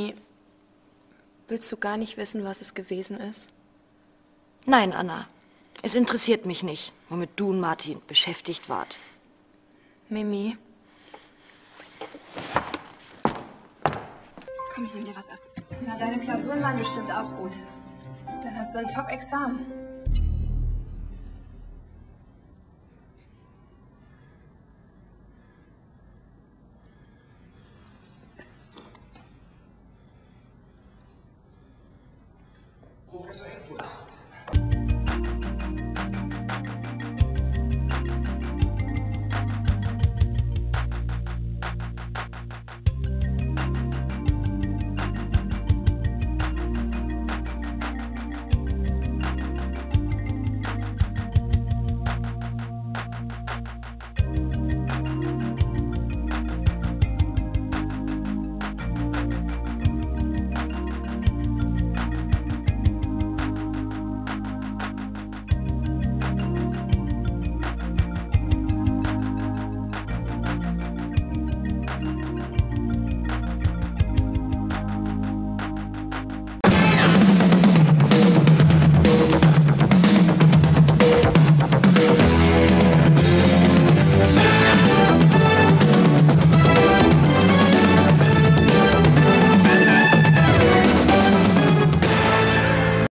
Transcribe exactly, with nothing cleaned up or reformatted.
Willst du gar nicht wissen, was es gewesen ist? Nein, Anna. Es interessiert mich nicht, womit du und Martin beschäftigt wart. Mimi. Komm, ich nehm dir was ab. Na, deine Klausuren waren bestimmt auch gut. Dann hast du ein Top-Examen. Professor Eckfurt.